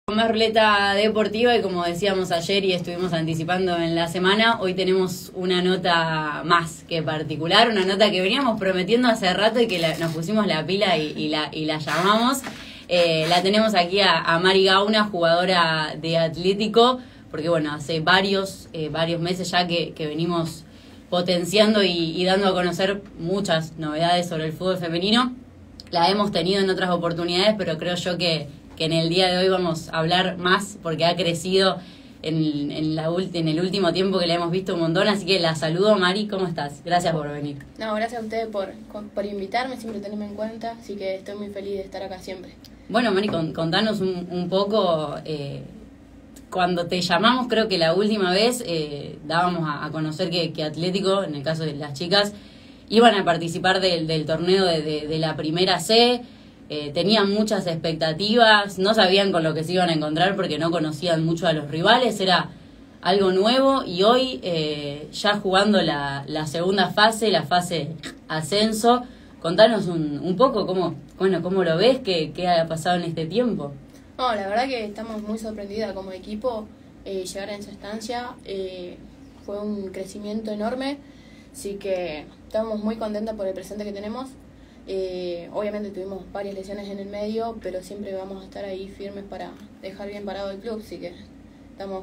Más ruleta deportiva y como decíamos ayer y estuvimos anticipando en la semana, hoy tenemos una nota más que particular, una nota que veníamos prometiendo hace rato y que nos pusimos la pila y la llamamos. La tenemos aquí a Mari Gauna, jugadora de Atlético, porque bueno, hace varios meses ya que venimos potenciando y dando a conocer muchas novedades sobre el fútbol femenino. La hemos tenido en otras oportunidades, pero creo yo que en el día de hoy vamos a hablar más porque ha crecido en el último tiempo que la hemos visto un montón. Así que la saludo, Mari, ¿cómo estás? Gracias por venir. No, gracias a ustedes por invitarme, siempre tenerme en cuenta, así que estoy muy feliz de estar acá siempre. Bueno, Mari, contanos un poco, cuando te llamamos, creo que la última vez dábamos a conocer que Atlético, en el caso de las chicas, iban a participar del torneo de la primera C. Tenían muchas expectativas, no sabían con lo que se iban a encontrar porque no conocían mucho a los rivales, era algo nuevo y hoy ya jugando la segunda fase, la fase ascenso. Contanos un poco cómo lo ves, qué ha pasado en este tiempo. No, la verdad que estamos muy sorprendidas como equipo. Llegar a esa instancia fue un crecimiento enorme, así que estamos muy contentas por el presente que tenemos. Obviamente tuvimos varias lesiones en el medio, pero siempre vamos a estar ahí firmes para dejar bien parado el club, así que estamos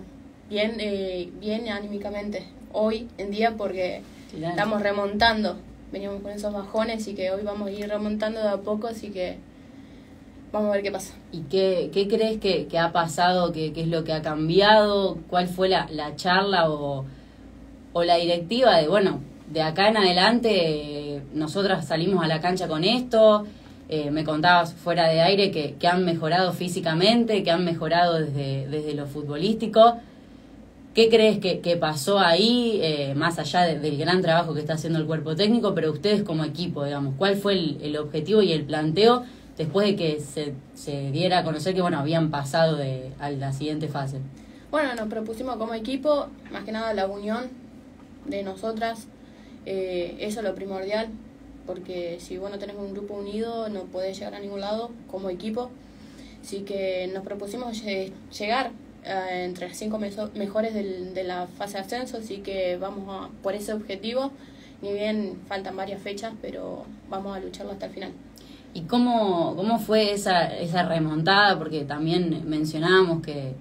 bien anímicamente hoy en día porque estamos remontando, veníamos con esos bajones y que hoy vamos a ir remontando de a poco, así que vamos a ver qué pasa. ¿Y qué crees que ha pasado, qué es lo que ha cambiado, cuál fue la charla o la directiva de acá en adelante nosotras salimos a la cancha con esto? Me contabas fuera de aire que han mejorado físicamente, que han mejorado desde lo futbolístico. ¿Qué crees que pasó ahí, más allá del gran trabajo que está haciendo el cuerpo técnico, pero ustedes como equipo, digamos, cuál fue el objetivo y el planteo después de que se diera a conocer que habían pasado a la siguiente fase? Bueno, nos propusimos como equipo, más que nada la unión de nosotras. Eso es lo primordial, porque si vos no tenés un grupo unido no podés llegar a ningún lado como equipo. Así que nos propusimos llegar entre las 5 mejores de la fase de ascenso, así que vamos por ese objetivo. Ni bien faltan varias fechas, pero vamos a lucharlo hasta el final. ¿Y cómo fue esa remontada? Porque también mencionábamos que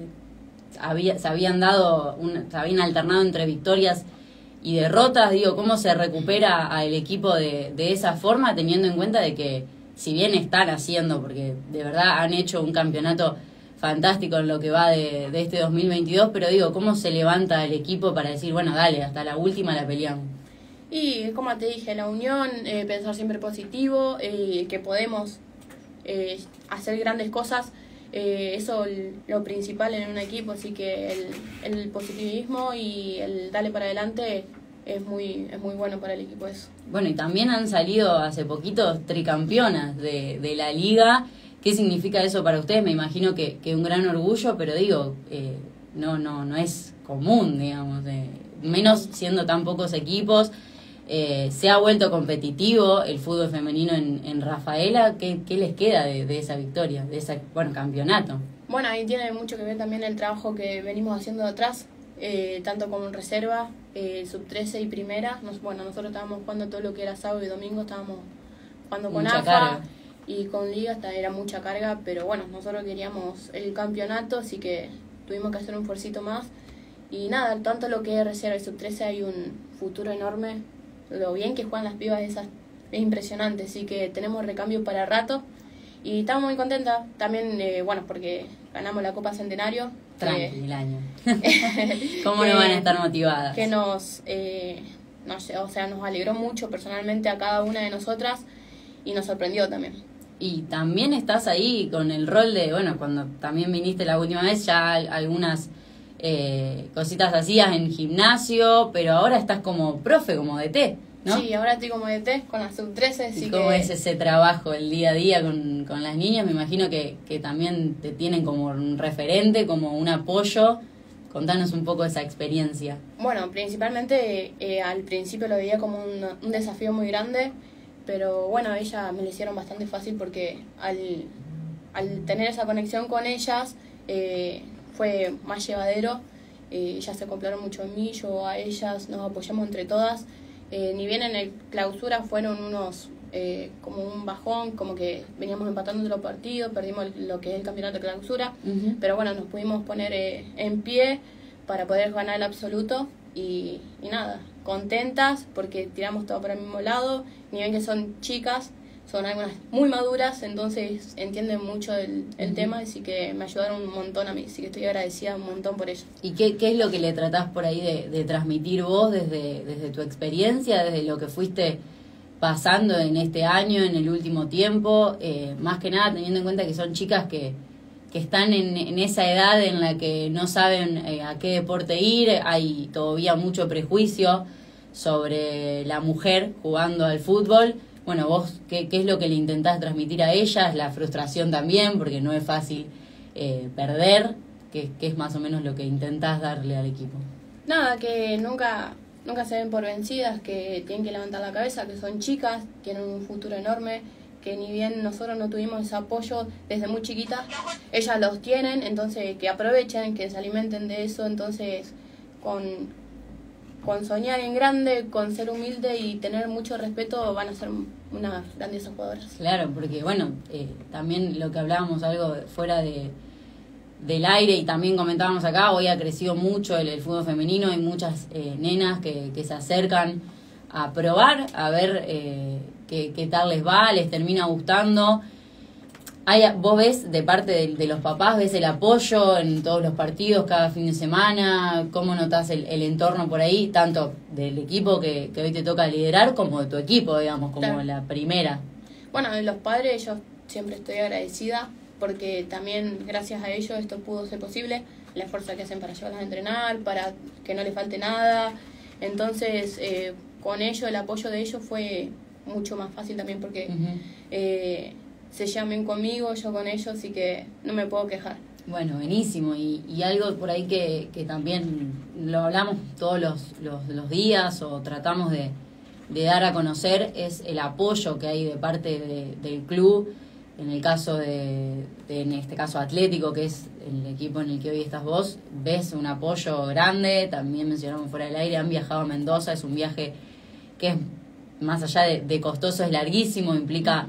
se habían alternado entre victorias y derrotas. ¿Cómo se recupera al equipo de esa forma, teniendo en cuenta de que, si bien están haciendo, porque de verdad han hecho un campeonato fantástico en lo que va de este 2022, pero cómo se levanta el equipo para decir, dale, hasta la última la peleamos? Y como te dije, la unión, pensar siempre positivo, que podemos hacer grandes cosas, eso es lo principal en un equipo, así que el positivismo y el darle para adelante es muy bueno para el equipo eso. Bueno, y también han salido hace poquito tricampeonas de la liga. ¿Qué significa eso para ustedes? Me imagino que un gran orgullo, pero no es común, digamos, menos siendo tan pocos equipos. Se ha vuelto competitivo el fútbol femenino en Rafaela. ¿Qué les queda de esa victoria, de ese campeonato? Bueno, ahí tiene mucho que ver también el trabajo que venimos haciendo atrás, tanto como en reserva, sub-13 y primera. Nosotros estábamos jugando todo lo que era sábado y domingo, estábamos jugando con mucha AFA carga. Y con Liga, era mucha carga, pero nosotros queríamos el campeonato, así que tuvimos que hacer un esfuercito más. Y nada, tanto lo que es reserva y sub-13 hay un futuro enorme. Lo bien que juegan las pibas es impresionante, así que tenemos recambio para rato y estamos muy contentas también, porque ganamos la Copa Centenario. Tranquil año. ¿Cómo no van a estar motivadas? Que nos alegró mucho personalmente a cada una de nosotras y nos sorprendió también. Y también estás ahí con el rol de, cuando también viniste la última vez, ya algunas cositas hacías en gimnasio, pero ahora estás como profe, como DT, ¿no? Sí, ahora estoy como DT con la sub-13. ¿Y cómo es ese trabajo el día a día con las niñas? Me imagino que también te tienen como un referente, como un apoyo. Contanos un poco esa experiencia. Bueno, principalmente al principio lo veía como un desafío muy grande, pero ellas me lo hicieron bastante fácil porque al tener esa conexión con ellas fue más llevadero. Ellas se acoplaron mucho en mí, yo a ellas, nos apoyamos entre todas. Ni bien en el clausura fueron unos como un bajón, como que veníamos empatando los partidos, perdimos lo que es el campeonato de clausura, pero bueno, nos pudimos poner en pie para poder ganar el absoluto y nada, contentas porque tiramos todo para el mismo lado, ni bien que son chicas, son algunas muy maduras, entonces entienden mucho el tema, así que me ayudaron un montón a mí, así que estoy agradecida un montón por ello. ¿Y qué es lo que le tratás por ahí de transmitir vos desde tu experiencia, desde lo que fuiste pasando en este año, en el último tiempo? Más que nada teniendo en cuenta que son chicas que están en esa edad en la que no saben a qué deporte ir, hay todavía mucho prejuicio sobre la mujer jugando al fútbol. Bueno, vos, ¿qué es lo que le intentás transmitir a ellas? La frustración también, porque no es fácil perder. ¿Qué es más o menos lo que intentás darle al equipo? Nada, que nunca se ven por vencidas, que tienen que levantar la cabeza, que son chicas, tienen un futuro enorme, que ni bien nosotros no tuvimos ese apoyo desde muy chiquitas, ellas los tienen, entonces que aprovechen, que se alimenten de eso, entonces con soñar en grande, con ser humilde y tener mucho respeto, van a ser unas grandiosas jugadoras. Claro, porque bueno, también lo que hablábamos algo fuera del aire y también comentábamos acá, hoy ha crecido mucho el fútbol femenino, hay muchas nenas que se acercan a probar, a ver qué tal les va, les termina gustando. ¿Vos ves de parte de los papás, ves el apoyo en todos los partidos cada fin de semana? ¿Cómo notás el entorno por ahí, tanto del equipo que hoy te toca liderar como de tu equipo, digamos, como claro, la primera? Bueno, de los padres yo siempre estoy agradecida porque también gracias a ellos esto pudo ser posible, el esfuerzo que hacen para llevarlas a entrenar, para que no les falte nada. Entonces, con ellos, el apoyo de ellos fue mucho más fácil también porque se llevan bien conmigo, yo con ellos, así que no me puedo quejar. Bueno, buenísimo. Y algo por ahí que también lo hablamos todos los días o tratamos de dar a conocer es el apoyo que hay de parte del club. En el caso en este caso Atlético, que es el equipo en el que hoy estás vos, ves un apoyo grande. También mencionamos fuera del aire, han viajado a Mendoza, es un viaje que es más allá de costoso, es larguísimo, implica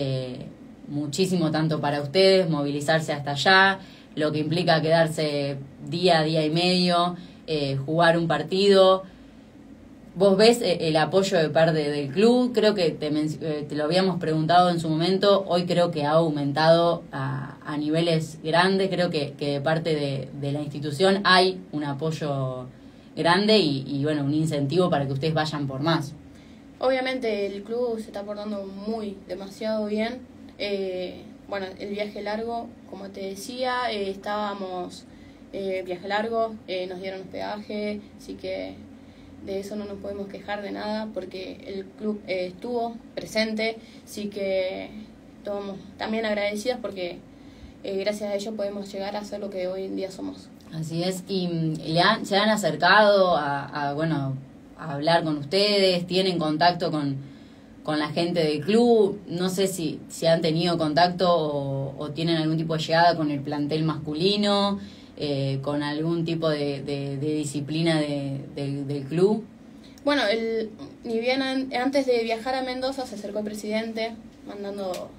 muchísimo tanto para ustedes, movilizarse hasta allá, lo que implica quedarse día y medio, jugar un partido. ¿Vos ves el apoyo de parte del club? Creo que te lo habíamos preguntado en su momento, hoy creo que ha aumentado a niveles grandes, creo que de parte de la institución hay un apoyo grande y bueno, un incentivo para que ustedes vayan por más. Obviamente el club se está portando demasiado bien. Bueno, el viaje largo, como te decía, estábamos viaje largo, nos dieron hospedaje, así que de eso no nos podemos quejar de nada porque el club estuvo presente, así que estamos también agradecidas porque gracias a ellos podemos llegar a ser lo que hoy en día somos. Así es, y se han acercado a hablar con ustedes, tienen contacto con la gente del club, no sé si han tenido contacto o tienen algún tipo de llegada con el plantel masculino, con algún tipo de disciplina del club. Bueno, ni bien antes de viajar a Mendoza se acercó el presidente mandando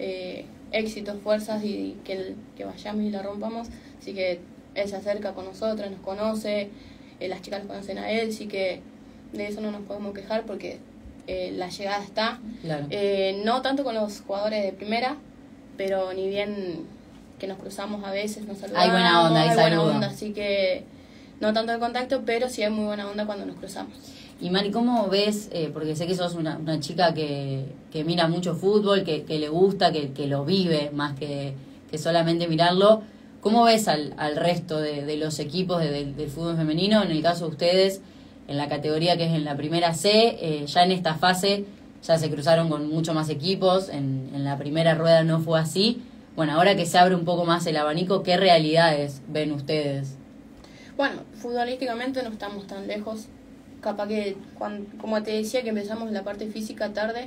éxitos, fuerzas y que vayamos y la rompamos, así que él se acerca con nosotros, nos conoce, las chicas lo conocen a él, así que de eso no nos podemos quejar porque la llegada está. Claro. No tanto con los jugadores de primera, pero ni bien que nos cruzamos a veces, nos saludamos. Hay buena onda, hay buena saludo. onda, así que no tanto de contacto, pero sí hay muy buena onda cuando nos cruzamos. Y Mari, ¿cómo ves? Porque sé que sos una chica que mira mucho fútbol, que le gusta, que lo vive más que solamente mirarlo. ¿Cómo ves al resto de los equipos del fútbol femenino? En el caso de ustedes, en la categoría que es en la primera C, ya en esta fase ya se cruzaron con mucho más equipos, en la primera rueda no fue así. Bueno, ahora que se abre un poco más el abanico, ¿qué realidades ven ustedes? Bueno, futbolísticamente no estamos tan lejos. Capaz que, como te decía, que empezamos la parte física tarde,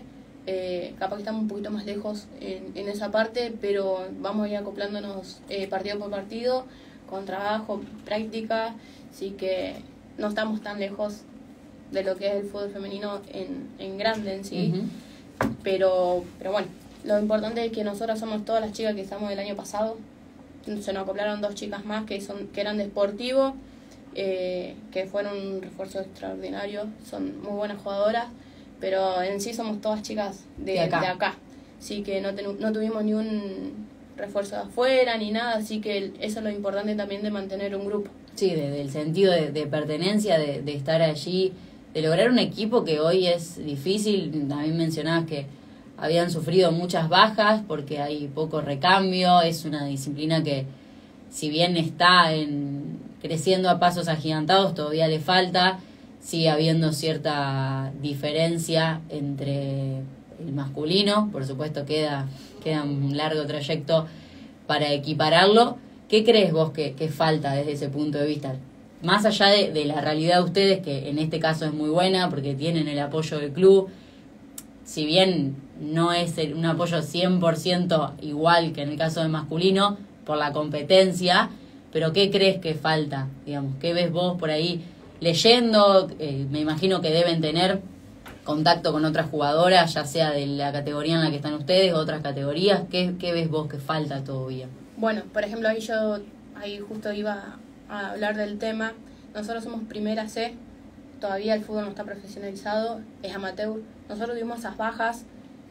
Capaz que estamos un poquito más lejos en esa parte, pero vamos a ir acoplándonos partido por partido, con trabajo, práctica, así que no estamos tan lejos de lo que es el fútbol femenino en grande en sí. Pero bueno, lo importante es que nosotras somos todas las chicas que estamos del año pasado. Se nos acoplaron 2 chicas más que eran de Sportivo, que fueron un refuerzo extraordinario, son muy buenas jugadoras, pero en sí somos todas chicas de acá. Así que no tuvimos ni un refuerzo de afuera ni nada, así que eso es lo importante también de mantener un grupo. Sí, del sentido de pertenencia, de estar allí, de lograr un equipo que hoy es difícil. También mencionabas que habían sufrido muchas bajas porque hay poco recambio, es una disciplina que si bien está creciendo a pasos agigantados, todavía le falta, sigue habiendo cierta diferencia entre el masculino, por supuesto queda un largo trayecto para equipararlo. ¿Qué crees vos que falta desde ese punto de vista? Más allá de la realidad de ustedes, que en este caso es muy buena porque tienen el apoyo del club, si bien no es un apoyo 100% igual que en el caso del masculino, por la competencia, pero ¿qué crees que falta? Digamos, ¿qué ves vos por ahí leyendo? Me imagino que deben tener contacto con otras jugadoras, ya sea de la categoría en la que están ustedes, otras categorías. ¿Qué ves vos que falta todavía? Bueno, por ejemplo, ahí justo iba a hablar del tema. Nosotros somos primera C, todavía el fútbol no está profesionalizado, es amateur. Nosotros tuvimos esas bajas,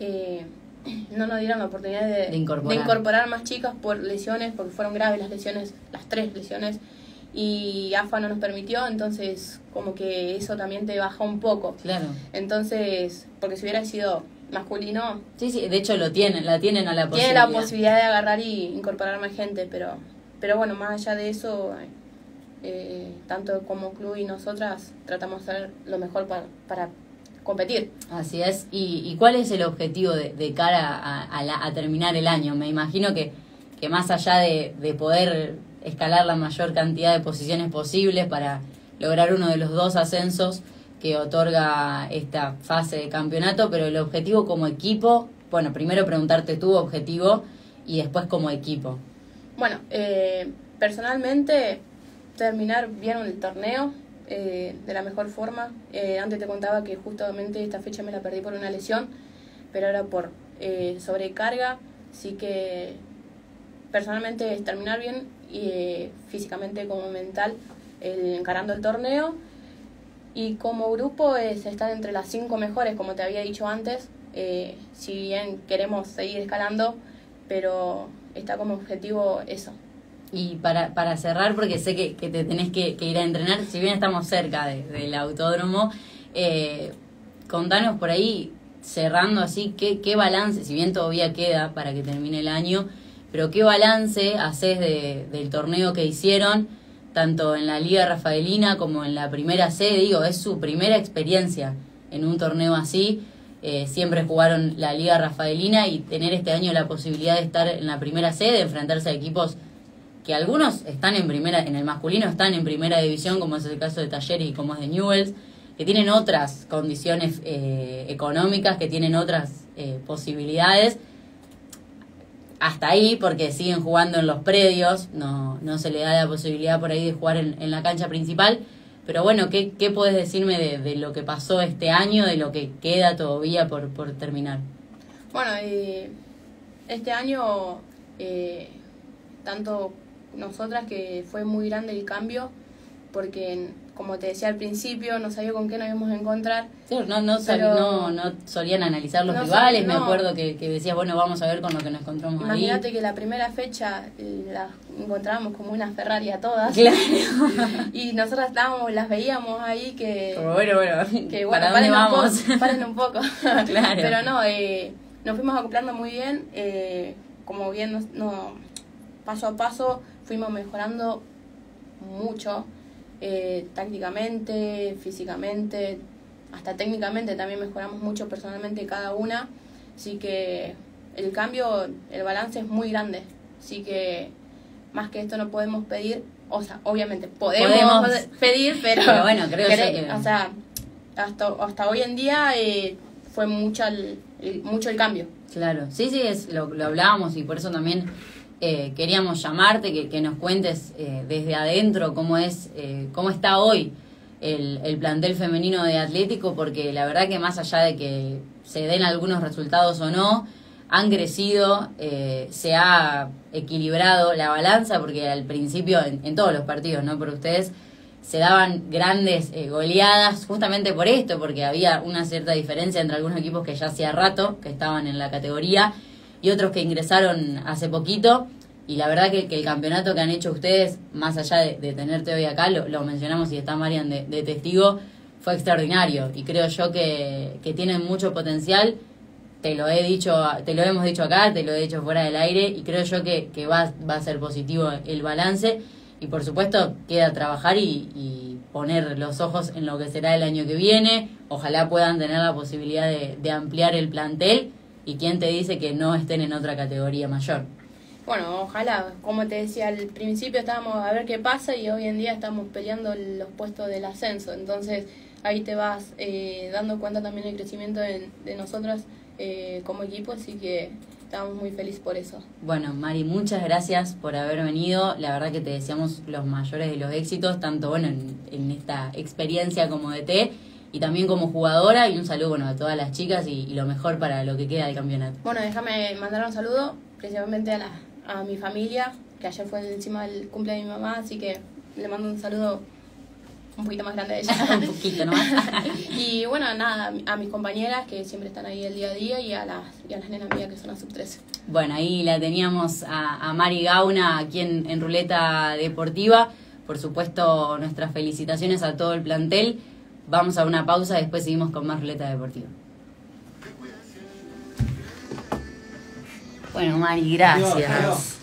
no nos dieron la oportunidad de incorporar más chicas por lesiones, porque fueron graves las lesiones, las 3 lesiones, y AFA no nos permitió, entonces como que eso también te baja un poco. Claro. Entonces, porque si hubiera sido masculino... Sí, de hecho la tienen a la posibilidad. Tiene la posibilidad de agarrar y incorporar más gente, pero bueno, más allá de eso, tanto como club y nosotras tratamos de hacer lo mejor para competir. Así es. ¿Y cuál es el objetivo de cara a terminar el año? Me imagino que más allá de poder escalar la mayor cantidad de posiciones posibles para lograr uno de los 2 ascensos que otorga esta fase de campeonato, pero el objetivo como equipo, bueno, primero preguntarte tu objetivo y después como equipo. Bueno, personalmente terminar bien el torneo de la mejor forma. Antes te contaba que justamente esta fecha me la perdí por una lesión, pero era por sobrecarga, así que personalmente es terminar bien y físicamente como mental encarando el torneo, y como grupo es estar entre las 5 mejores, como te había dicho antes, si bien queremos seguir escalando, pero está como objetivo eso. Y para cerrar, porque sé que te tenés que ir a entrenar, si bien estamos cerca del autódromo, contanos por ahí, cerrando así, qué balance, si bien todavía queda para que termine el año, pero qué balance haces del torneo que hicieron, tanto en la Liga Rafaelina como en la Primera C. Digo, es su primera experiencia en un torneo así. Siempre jugaron la Liga Rafaelina, y tener este año la posibilidad de estar en la Primera C, de enfrentarse a equipos que algunos están en el masculino están en primera división, como es el caso de Talleres y como es de Newell's, que tienen otras condiciones económicas, que tienen otras posibilidades. Hasta ahí, porque siguen jugando en los predios, no se le da la posibilidad por ahí de jugar en la cancha principal. Pero bueno, ¿qué podés decirme de lo que pasó este año, de lo que queda todavía por terminar? Bueno, este año, tanto nosotras, que fue muy grande el cambio, porque como te decía al principio, no sabía con qué nos íbamos a encontrar. Sí, no solían analizar los rivales, me acuerdo que decías, bueno, vamos a ver con lo que nos encontramos. Imagínate ahí. Que la primera fecha las encontrábamos como una Ferrari a todas. Claro. Y nosotras las veíamos ahí que... Bueno, que bueno, ¿para dónde vamos? Paren un poco. Claro. Pero no, nos fuimos acoplando muy bien, como bien paso a paso fuimos mejorando mucho, tácticamente, físicamente, hasta técnicamente también mejoramos mucho personalmente cada una, así que el cambio, el balance es muy grande, así que más que esto no podemos pedir, o sea, obviamente podemos pedir, pero bueno, creo o sea, hasta hoy en día fue mucho el cambio. Claro, sí, lo hablábamos y por eso también queríamos llamarte, que nos cuentes desde adentro cómo está hoy el plantel femenino de Atlético, porque la verdad que más allá de que se den algunos resultados o no, han crecido, se ha equilibrado la balanza, porque al principio en todos los partidos, ¿no? Por ustedes se daban grandes goleadas justamente por esto, porque había una cierta diferencia entre algunos equipos que ya hacía rato que estaban en la categoría y otros que ingresaron hace poquito. Y la verdad que el campeonato que han hecho ustedes, más allá de tenerte hoy acá, lo mencionamos y está Marian de testigo, fue extraordinario. Y creo yo que tienen mucho potencial. Te lo hemos dicho acá, te lo he dicho fuera del aire, y creo yo que va a ser positivo el balance. Y por supuesto queda trabajar y poner los ojos en lo que será el año que viene. Ojalá puedan tener la posibilidad de ampliar el plantel, y quién te dice que no estén en otra categoría mayor. Bueno, ojalá. Como te decía, al principio estábamos a ver qué pasa y hoy en día estamos peleando los puestos del ascenso. Entonces ahí te vas dando cuenta también del crecimiento de nosotras como equipo, así que estamos muy felices por eso. Bueno, Mari, muchas gracias por haber venido. La verdad que te deseamos los mayores de los éxitos, tanto en esta experiencia como DT y también como jugadora, y un saludo a todas las chicas y lo mejor para lo que queda del campeonato. Bueno, déjame mandar un saludo principalmente a mi familia, que ayer fue encima del cumple de mi mamá, así que le mando un saludo un poquito más grande de ella. Un poquito nomás. Y bueno, nada, a mis compañeras que siempre están ahí el día a día y a las nenas mías que son las sub-13. Bueno, ahí la teníamos a Mari Gauna aquí en Ruleta Deportiva. Por supuesto, nuestras felicitaciones a todo el plantel. Vamos a una pausa, después seguimos con más Ruleta Deportiva. Bueno, Mari, gracias.